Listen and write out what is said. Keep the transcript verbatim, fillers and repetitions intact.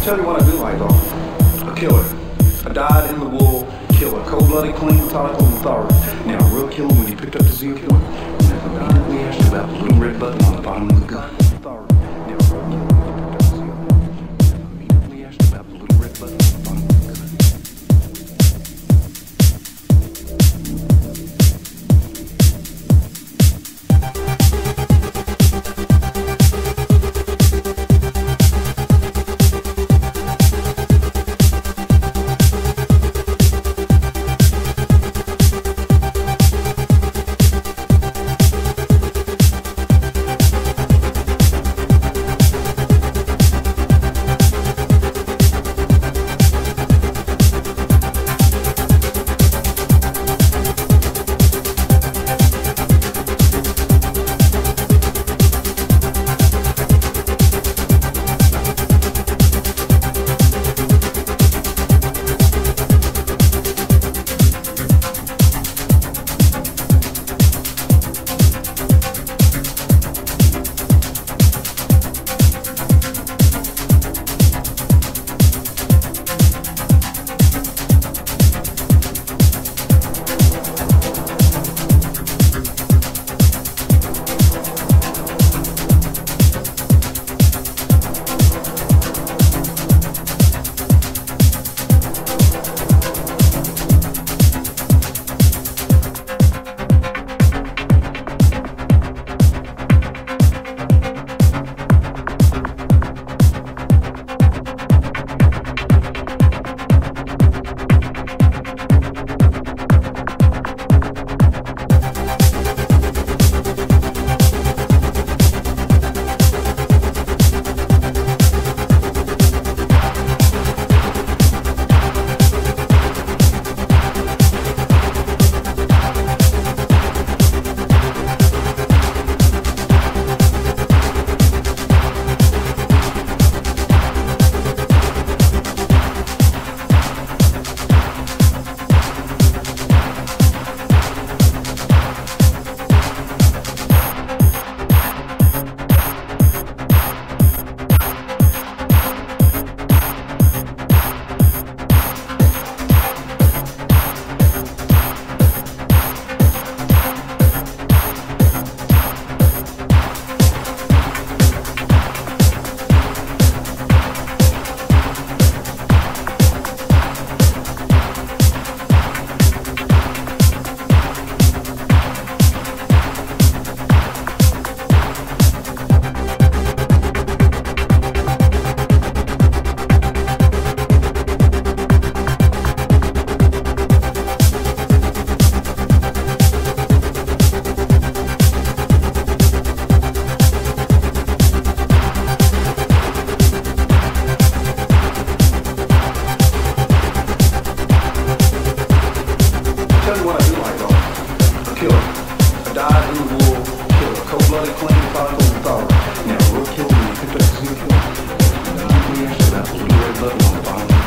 Tell you what I do like though. A killer. A dyed-in-the-wool killer. Cold-blooded, clean, methodical, and thorough. Now, a real killer when he picked up the Z killer. And never immediately asked about the little red button on the bottom of the gun. Now, a real killer when he picked up the Z killer. Never immediately asked about the little red button on the bottom of the gun. Dyed-in-the-wool killer. Cold-blooded, clean, methodical, and thorough. Now, a real killer when he picked up the Z killer. And immediately asked about the little red button on the bottom.